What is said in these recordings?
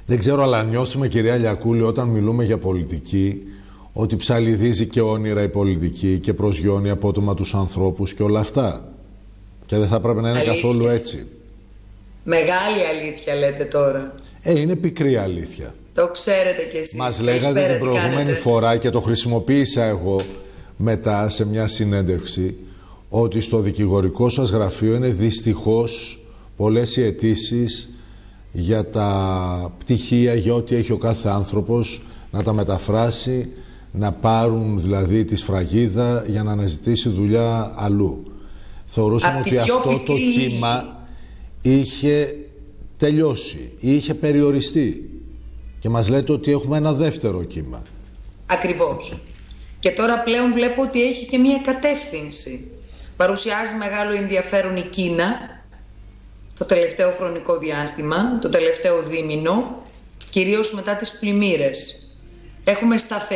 Δεν ξέρω, αλλά νιώθουμε, κυρία Λιακούλη, όταν μιλούμε για πολιτική, ότι ψαλιδίζει και όνειρα η πολιτική και προσγειώνει απότομα τους ανθρώπους και όλα αυτά. Και δεν θα πρέπει να είναι καθόλου έτσι. Μεγάλη αλήθεια λέτε τώρα. Είναι πικρή αλήθεια. Το ξέρετε κι εσείς. Μας λέγατε την προηγούμενη φορά και το χρησιμοποίησα εγώ μετά σε μια συνέντευξη, ότι στο δικηγορικό σας γραφείο είναι δυστυχώς πολλές οι αιτήσεις για τα πτυχία, για ό,τι έχει ο κάθε άνθρωπος, να τα μεταφράσει, να πάρουν δηλαδή τη σφραγίδα για να αναζητήσει δουλειά αλλού. Θεωρούσαμε ότι αυτό το κύμα είχε τελειώσει ή είχε περιοριστεί και μας λέτε ότι έχουμε ένα δεύτερο κύμα. Ακριβώς. Και τώρα πλέον βλέπω ότι έχει και μία κατεύθυνση. Παρουσιάζει μεγάλο ενδιαφέρον η Κίνα το τελευταίο χρονικό διάστημα, το τελευταίο δίμηνο, κυρίως μετά τις πλημμύρες. Έχουμε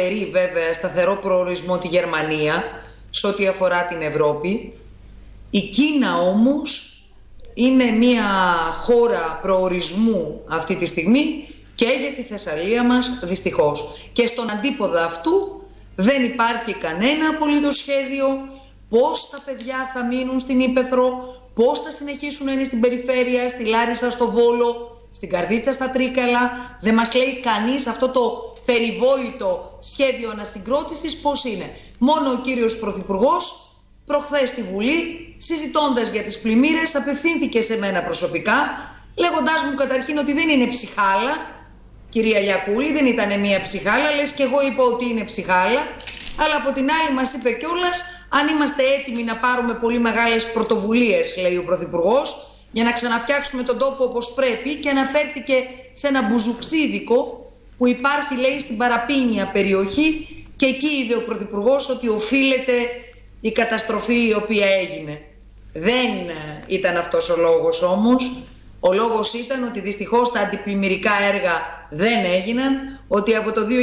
σταθερό προορισμό τη Γερμανία σε ό,τι αφορά την Ευρώπη. Η Κίνα όμως είναι μια χώρα προορισμού αυτή τη στιγμή και για τη Θεσσαλία μας δυστυχώς. Και στον αντίποδα αυτού δεν υπάρχει κανένα απολύτως σχέδιο πώς τα παιδιά θα μείνουν στην Ύπαιθρο, πώς θα συνεχίσουν να είναι στην περιφέρεια, στη Λάρισα, στο Βόλο, στην Καρδίτσα, στα Τρίκαλα. Δεν μας λέει κανείς αυτό το περιβόητο σχέδιο ανασυγκρότησης πώς είναι. Μόνο ο κύριος Πρωθυπουργός προχθές στη Βουλή, συζητώντας για τις πλημμύρες, απευθύνθηκε σε μένα προσωπικά, λέγοντάς μου καταρχήν ότι δεν είναι ψυχάλα. Κυρία Λιακούλη, δεν ήταν μία ψυχάλα, λες και εγώ είπα ότι είναι ψυχάλα, αλλά από την άλλη μας είπε κιόλας αν είμαστε έτοιμοι να πάρουμε πολύ μεγάλες πρωτοβουλίες, λέει ο Πρωθυπουργός, για να ξαναφτιάξουμε τον τόπο όπως πρέπει, και αναφέρθηκε σε ένα μπουζουξίδικο που υπάρχει, λέει, στην Παραπίνια περιοχή, και εκεί είδε ο Πρωθυπουργός ότι οφείλεται η καταστροφή η οποία έγινε. Δεν ήταν αυτός ο λόγος όμως. Ο λόγος ήταν ότι δυστυχώς τα αντιπλημμυρικά έργα δεν έγιναν, ότι από το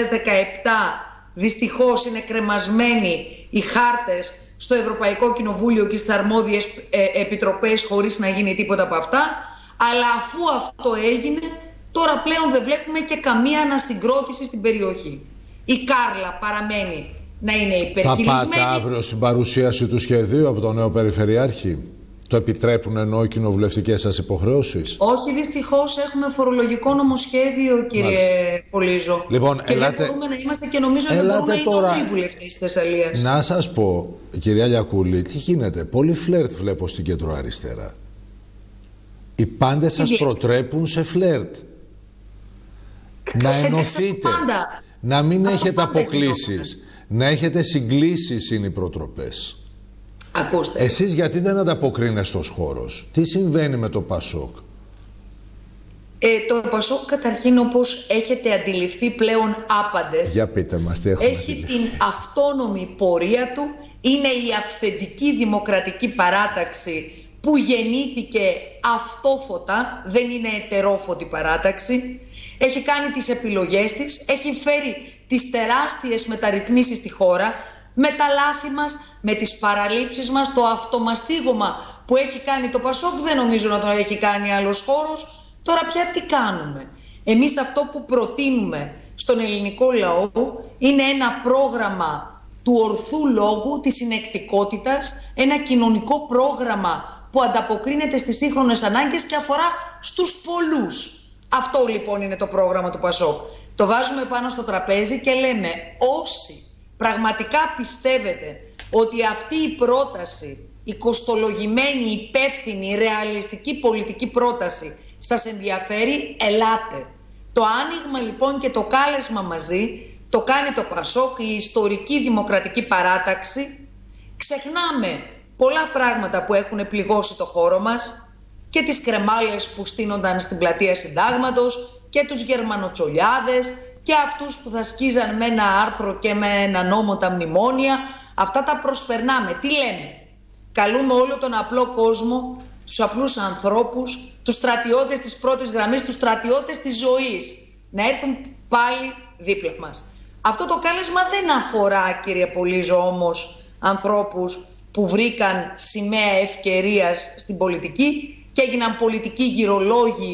2017 δυστυχώς είναι κρεμασμένοι οι χάρτες στο Ευρωπαϊκό Κοινοβούλιο και στις αρμόδιες επιτροπές χωρίς να γίνει τίποτα από αυτά, αλλά αφού αυτό έγινε, τώρα πλέον δεν βλέπουμε και καμία ανασυγκρότηση στην περιοχή. Η Κάρλα παραμένει να είναι υπερχειλισμένη. Θα πάτε αύριο στην παρουσίαση του σχεδίου από τον νέο Περιφερειάρχη? Το επιτρέπουν εννοώ οι κοινοβουλευτικές σας υποχρεώσεις? Όχι, δυστυχώς έχουμε φορολογικό νομοσχέδιο, κύριε Πολύζο. Λοιπόν, και δεν μπορούμε να είμαστε, και νομίζω δεν μπορούμε να είναι βουλευτές της Θεσσαλίας. Να σας πω, κυρία Λιακούλη, τι γίνεται. Πολύ φλερτ βλέπω στην κεντροαριστερά. Οι πάντες σας προτρέπουν σε φλερτ. Να ενωθείτε. Να μην έχετε αποκλίσεις. Να έχετε συγκλήσεις είναι οι προτροπές. Ακούστε. Εσείς γιατί δεν ανταποκρίνεστε ως χώρος? Τι συμβαίνει με το Πασόκ? Το Πασόκ καταρχήν, όπως έχετε αντιληφθεί πλέον άπαντες, για πείτε μας, τι έχουμε έχει αντιληφθεί. την αυτόνομη πορεία του. Είναι η αυθεντική δημοκρατική παράταξη που γεννήθηκε αυτόφωτα, δεν είναι ετερόφωτη παράταξη. Έχει κάνει τις επιλογές της, έχει φέρει τις τεράστιες μεταρρυθμίσεις στη χώρα, με τα λάθη μας, με τις παραλήψεις μας, το αυτομαστίγωμα που έχει κάνει το Πασόκ δεν νομίζω να το έχει κάνει άλλος χώρος. Τώρα πια τι κάνουμε? Εμείς αυτό που προτείνουμε στον ελληνικό λαό είναι ένα πρόγραμμα του ορθού λόγου, της συνεκτικότητας, ένα κοινωνικό πρόγραμμα που ανταποκρίνεται στις σύγχρονες ανάγκες και αφορά στους πολλούς. Αυτό λοιπόν είναι το πρόγραμμα του Πασόκ. Το βάζουμε πάνω στο τραπέζι και λέμε, όσοι πραγματικά πιστεύετε ότι αυτή η πρόταση, η κοστολογημένη, υπεύθυνη, ρεαλιστική πολιτική πρόταση σας ενδιαφέρει, ελάτε. Το άνοιγμα λοιπόν και το κάλεσμα μαζί το κάνει το Πασόκ, η ιστορική δημοκρατική παράταξη. Ξεχνάμε πολλά πράγματα που έχουν πληγώσει το χώρο μας, και τις κρεμάλες που στείνονταν στην πλατεία Συντάγματος, και τους γερμανοτσολιάδες, και αυτούς που θα σκίζαν με ένα άρθρο και με ένα νόμο τα μνημόνια. Αυτά τα προσπερνάμε. Τι λέμε? Καλούμε όλο τον απλό κόσμο, τους απλούς ανθρώπους, τους στρατιώτες της πρώτης γραμμής, τους στρατιώτες της ζωής, να έρθουν πάλι δίπλα μας. Αυτό το κάλεσμα δεν αφορά, κύριε Πολύζο, όμως ανθρώπους που βρήκαν σημαία ευκαιρίας στην πολιτική και έγιναν πολιτικοί γυρολόγοι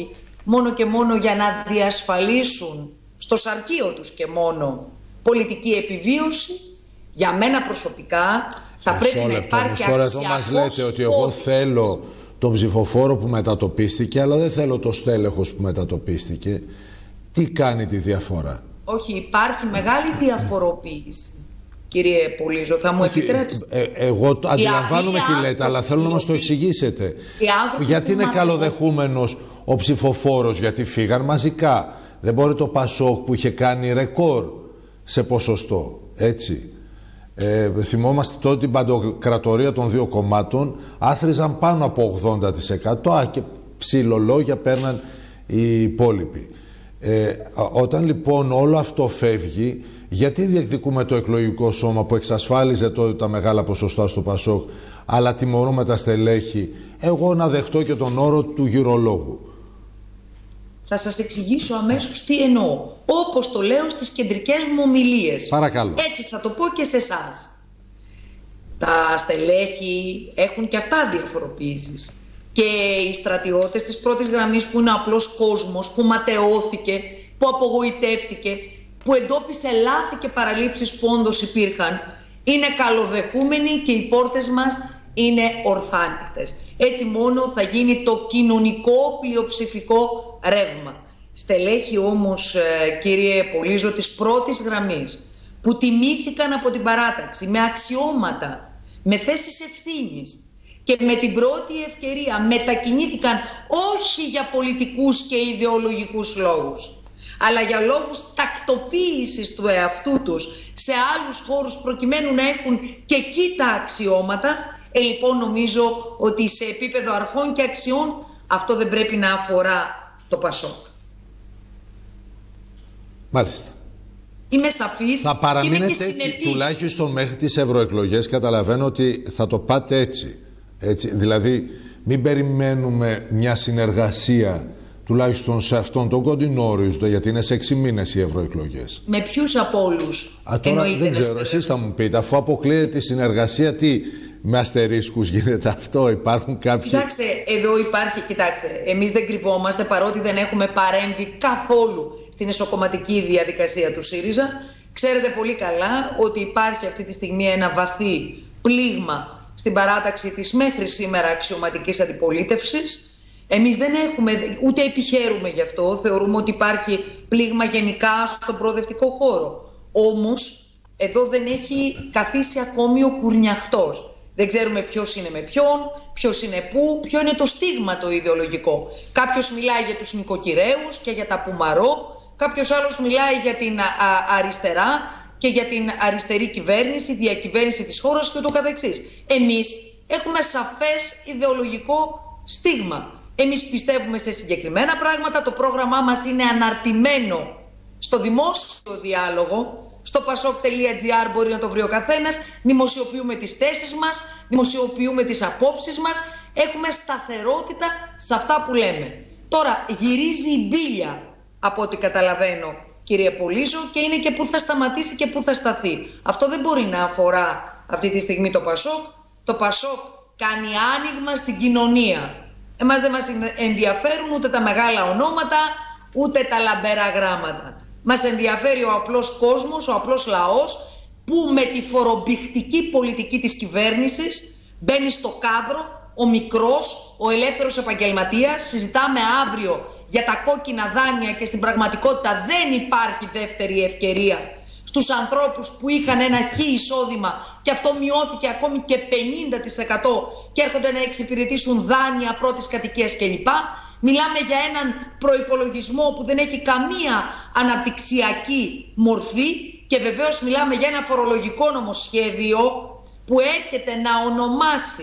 μόνο και μόνο για να διασφαλίσουν στο σαρκείο τους και μόνο πολιτική επιβίωση, για μένα προσωπικά θα πρέπει να υπάρχει τώρα εδώ μας λέτε ότι εγώ θέλω τον ψηφοφόρο που μετατοπίστηκε, αλλά δεν θέλω το στέλεχος που μετατοπίστηκε. Τι κάνει τη διαφορά? Όχι, υπάρχει μεγάλη διαφοροποίηση, κύριε Πολύζο, θα μου επιτρέψετε. Εγώ αντιλαμβάνομαι τι λέτε, αλλά θέλω να μας το εξηγήσετε. Γιατί είναι καλοδεχούμενος ο ψηφοφόρος? Γιατί φύγαν μαζικά. Δεν μπορεί το Πασόκ που είχε κάνει ρεκόρ σε ποσοστό, έτσι. Θυμόμαστε τότε την παντοκρατορία των δύο κομμάτων, άθριζαν πάνω από 80%, και ψιλολόγια παίρναν οι υπόλοιποι. Όταν λοιπόν όλο αυτό φεύγει, γιατί διεκδικούμε το εκλογικό σώμα που εξασφάλιζε τότε τα μεγάλα ποσοστά στο Πασόκ, αλλά τιμωρούμε τα στελέχη? Εγώ να δεχτώ και τον όρο του γυρολόγου. Θα σας εξηγήσω αμέσως τι εννοώ. Όπως το λέω στις κεντρικές μου ομιλίες. Παρακαλώ. Έτσι θα το πω και σε εσάς. Τα στελέχη έχουν και αυτά διαφοροποιήσεις. Και οι στρατιώτες της πρώτης γραμμής, που είναι απλός κόσμος, που ματαιώθηκε, που απογοητεύτηκε, που εντόπισε λάθη και παραλήψεις που όντως υπήρχαν, είναι καλοδεχούμενοι και οι πόρτες μας είναι ορθάνυχτες. Έτσι μόνο θα γίνει το κοινωνικό πλειοψηφικό ρεύμα. Στελέχη όμως, κύριε Πολύζο, της πρώτης γραμμής, που τιμήθηκαν από την παράταξη με αξιώματα, με θέσεις ευθύνης, και με την πρώτη ευκαιρία μετακινήθηκαν όχι για πολιτικούς και ιδεολογικούς λόγους, αλλά για λόγους τακτοποίησης του εαυτού τους σε άλλους χώρους, προκειμένου να έχουν και εκεί τα αξιώματα. Λοιπόν, νομίζω ότι σε επίπεδο αρχών και αξιών αυτό δεν πρέπει να αφορά το Πασόκ. Μάλιστα. Είμαι σαφής. Θα παραμείνετε και έτσι, τουλάχιστον μέχρι τις ευρωεκλογές. Καταλαβαίνω ότι θα το πάτε έτσι. Δηλαδή, μην περιμένουμε μια συνεργασία, τουλάχιστον σε αυτόν τον κοντινό ορίζοντα, γιατί είναι σε 6 μήνες οι ευρωεκλογές. Με ποιους από όλους? Τώρα δεν ξέρω, εσείς θα μου πείτε, αφού αποκλείεται τη συνεργασία, τι, με αστερίσκους γίνεται αυτό? Υπάρχουν κάποιοι? Κοιτάξτε, εδώ υπάρχει, κοιτάξτε, εμείς δεν κρυβόμαστε, παρότι δεν έχουμε παρέμβει καθόλου στην εσωκομματική διαδικασία του ΣΥΡΙΖΑ. Ξέρετε πολύ καλά ότι υπάρχει αυτή τη στιγμή ένα βαθύ πλήγμα στην παράταξη της μέχρι σήμερα αξιωματικής αντιπολίτευσης. Εμείς δεν έχουμε, ούτε επιχαίρουμε γι' αυτό, θεωρούμε ότι υπάρχει πλήγμα γενικά στον προοδευτικό χώρο. Όμως, εδώ δεν έχει καθίσει ακόμη ο κουρνιαχτός. Δεν ξέρουμε ποιος είναι με ποιον, ποιος είναι πού, ποιο είναι το στίγμα το ιδεολογικό. Κάποιος μιλάει για τους νοικοκυρέους και για τα πουμαρό, κάποιος άλλος μιλάει για την αριστερά και για την αριστερή κυβέρνηση, διακυβέρνηση της χώρας και ούτω καθεξής. Εμείς έχουμε σαφές ιδεολογικό στίγμα. Εμείς πιστεύουμε σε συγκεκριμένα πράγματα, το πρόγραμμά μας είναι αναρτημένο στο δημόσιο διάλογο, στο pasok.gr μπορεί να το βρει ο καθένας, δημοσιοποιούμε τις θέσεις μας, δημοσιοποιούμε τις απόψεις μας, έχουμε σταθερότητα σε αυτά που λέμε. Τώρα γυρίζει η μπίλια από ό,τι καταλαβαίνω, κύριε Πολύζο, και είναι και πού θα σταματήσει και πού θα σταθεί. Αυτό δεν μπορεί να αφορά αυτή τη στιγμή το Πασόκ. Το Πασόκ κάνει άνοιγμα στην κοινωνία. Εμάς δεν μας ενδιαφέρουν ούτε τα μεγάλα ονόματα, ούτε τα λαμπερά γράμματα. Μας ενδιαφέρει ο απλός κόσμος, ο απλός λαός, που με τη φορομπηχτική πολιτική της κυβέρνησης μπαίνει στο κάδρο ο μικρός, ο ελεύθερος επαγγελματίας. Συζητάμε αύριο για τα κόκκινα δάνεια και στην πραγματικότητα δεν υπάρχει δεύτερη ευκαιρία στους ανθρώπους που είχαν ένα χι εισόδημα και αυτό μειώθηκε ακόμη και 50% και έρχονται να εξυπηρετήσουν δάνεια πρώτης κατοικίας κλπ. Μιλάμε για έναν προϋπολογισμό που δεν έχει καμία αναπτυξιακή μορφή και βεβαίως μιλάμε για ένα φορολογικό νομοσχέδιο που έρχεται να ονομάσει,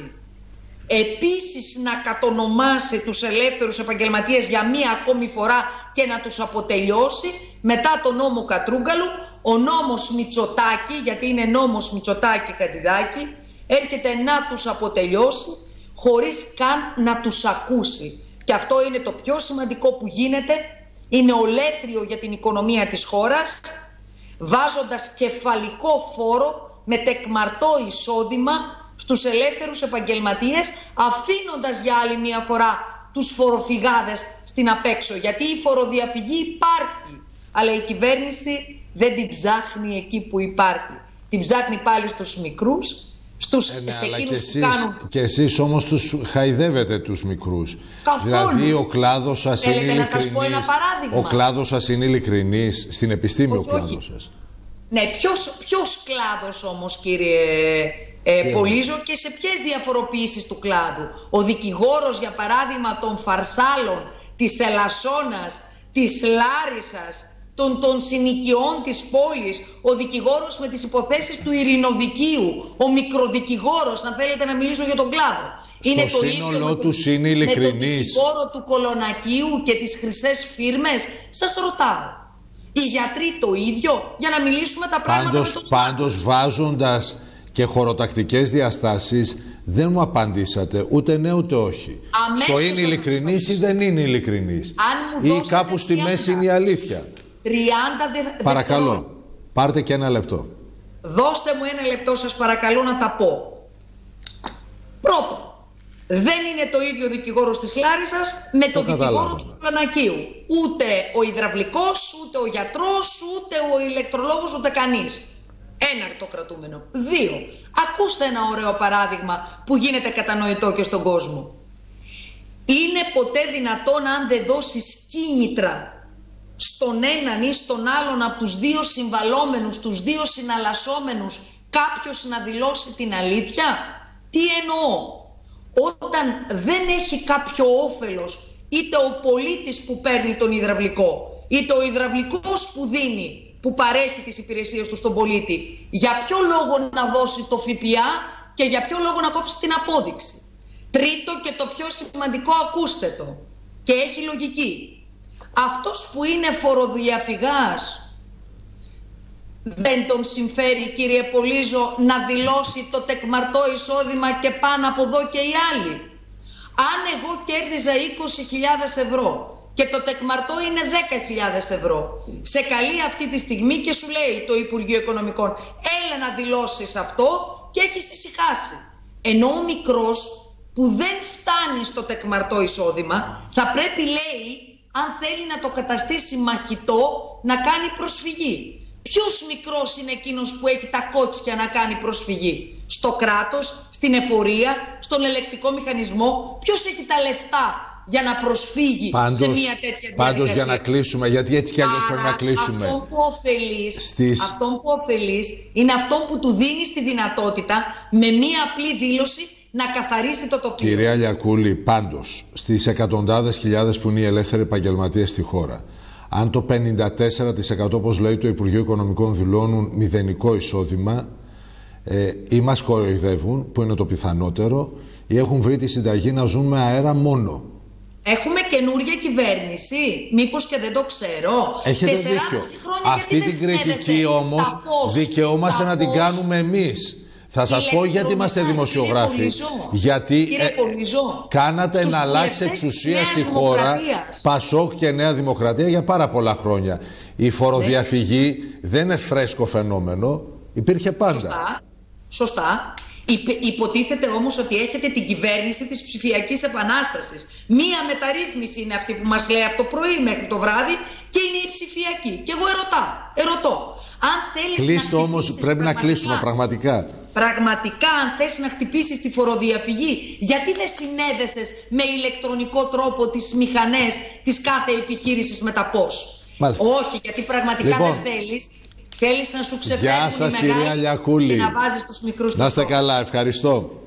επίσης να κατονομάσει τους ελεύθερους επαγγελματίες για μία ακόμη φορά και να τους αποτελειώσει μετά τον νόμο Κατρούγκαλου. Ο νόμος Μητσοτάκη, γιατί είναι νόμος Μητσοτάκη-Χατζηδάκη, έρχεται να τους αποτελειώσει χωρίς καν να τους ακούσει. Και αυτό είναι το πιο σημαντικό που γίνεται, είναι ολέθριο για την οικονομία της χώρας, βάζοντας κεφαλικό φόρο με τεκμαρτό εισόδημα στους ελεύθερους επαγγελματίες, αφήνοντας για άλλη μια φορά τους φοροφυγάδες στην απέξω. Γιατί η φοροδιαφυγή υπάρχει, αλλά η κυβέρνηση δεν την ψάχνει εκεί που υπάρχει. Την ψάχνει πάλι στους μικρούς, σε εκείνους που κάνουν. Και εσείς όμως τους χαϊδεύετε τους μικρούς. Καθόλου. Δηλαδή ο κλάδος σας είναι ειλικρινής. Να σας πω ένα παράδειγμα. Ο κλάδος σας είναι ειλικρινής στην επιστήμη, όχι, ο κλάδος σας. Ναι, ποιος κλάδος όμως, κύριε Πολύζο, και σε ποιες διαφοροποιήσεις του κλάδου? Ο δικηγόρος, για παράδειγμα, των Φαρσάλων, της Ελασσόνας, της Λάρισσας, των συνοικιών της πόλης, ο δικηγόρος με τις υποθέσεις του ειρηνοδικείου, ο μικροδικηγόρος, αν θέλετε να μιλήσω για τον κλάδο. Είναι το ίδιο με τον δικηγόρο του Κολονακίου και τις χρυσές φίρμες? Σας ρωτάω. Οι γιατροί το ίδιο, για να μιλήσουμε τα πράγματα. Πάντως βάζοντας και χωροτακτικές διαστάσεις, δεν μου απαντήσατε ούτε ναι ούτε όχι. Το είναι ειλικρινής ή δεν είναι ειλικρινής? Ή κάπου στη μέση είναι η αλήθεια? 30 παρακαλώ, πάρτε και ένα λεπτό. Δώστε μου ένα λεπτό, σας παρακαλώ, να τα πω. Πρώτον, δεν είναι το ίδιο δικηγόρος της Λάρισσας με το δικηγόρο του Κολονακίου. Ούτε ο υδραυλικός, ούτε ο γιατρός, ούτε ο ηλεκτρολόγος, ούτε κανείς. Ένα το κρατούμενο. 2. Ακούστε ένα ωραίο παράδειγμα που γίνεται κατανοητό και στον κόσμο. Είναι ποτέ δυνατόν, αν δεν δώσεις κίνητρα στον έναν ή στον άλλον από τους δύο συμβαλόμενους, τους δύο συναλλασσόμενους, κάποιος να δηλώσει την αλήθεια? Τι εννοώ? Όταν δεν έχει κάποιο όφελος, είτε ο πολίτης που παίρνει τον υδραυλικό, είτε ο υδραυλικός που δίνει, που παρέχει τις υπηρεσίες του στον πολίτη, για ποιο λόγο να δώσει το ΦΠΑ και για ποιο λόγο να κόψει την απόδειξη? Τρίτο και το πιο σημαντικό, ακούστε το, και έχει λογική. Αυτός που είναι φοροδιαφυγάς, δεν τον συμφέρει, κύριε Πολύζο, να δηλώσει το τεκμαρτό εισόδημα και πάνω από εδώ και οι άλλοι? Αν εγώ κέρδιζα 20.000 ευρώ και το τεκμαρτό είναι 10.000 ευρώ, σε καλεί αυτή τη στιγμή και σου λέει το Υπουργείο Οικονομικών, έλα να δηλώσεις αυτό, και έχεις ησυχάσει. Ενώ ο μικρός που δεν φτάνει στο τεκμαρτό εισόδημα θα πρέπει, λέει, αν θέλει να το καταστήσει μαχητό, να κάνει προσφυγή. Ποιος μικρός είναι εκείνος που έχει τα κότσια να κάνει προσφυγή? Στο κράτος, στην εφορία, στον ελεκτικό μηχανισμό? Ποιος έχει τα λεφτά για να προσφύγει σε μια τέτοια διαδικασία? Πάντως, για να κλείσουμε, γιατί έτσι κι αλλιώς πρέπει να κλείσουμε. Αυτόν που ωφελείς είναι αυτόν που του δίνεις τη δυνατότητα με μια απλή δήλωση να καθαρίσει το τοπίο. Κυρία Λιακούλη, πάντως, στις εκατοντάδες χιλιάδες που είναι οι ελεύθεροι επαγγελματίες στη χώρα, αν το 54% όπως λέει το Υπουργείο Οικονομικών δηλώνουν μηδενικό εισόδημα, ή μας κοροϊδεύουν, που είναι το πιθανότερο, ή έχουν βρει τη συνταγή να ζουν με αέρα μόνο. Έχουμε καινούργια κυβέρνηση, μήπως και δεν το ξέρω? Έχετε δίκιο. Αυτή την κριτική όμως δικαιούμαστε να την κάνουμε εμείς. Θα σας πω γιατί είμαστε δημοσιογράφοι. Γιατί κάνατε εναλλάξεις εξουσία στη χώρα, Πασόκ και Νέα Δημοκρατία, για πάρα πολλά χρόνια. Η φοροδιαφυγή δεν είναι φρέσκο φαινόμενο, υπήρχε πάντα. Σωστά. Υποτίθεται όμως ότι έχετε την κυβέρνηση της ψηφιακής επανάστασης. Μία μεταρρύθμιση είναι αυτή που μας λέει από το πρωί μέχρι το βράδυ, και είναι η ψηφιακή. Και εγώ ερωτώ. Αν θέλεις Κλείστε όμως, πρέπει να κλείσουμε πραγματικά. Πραγματικά, αν θες να χτυπήσεις τη φοροδιαφυγή, γιατί δεν συνέδεσες με ηλεκτρονικό τρόπο τις μηχανές της κάθε επιχείρησης με τα πώς? Όχι, γιατί πραγματικά δεν θέλεις. Θέλεις να σου ξεφεύγουν οι μεγάλοι και να βάζεις τους μικρούς. Να είστε καλά, ευχαριστώ.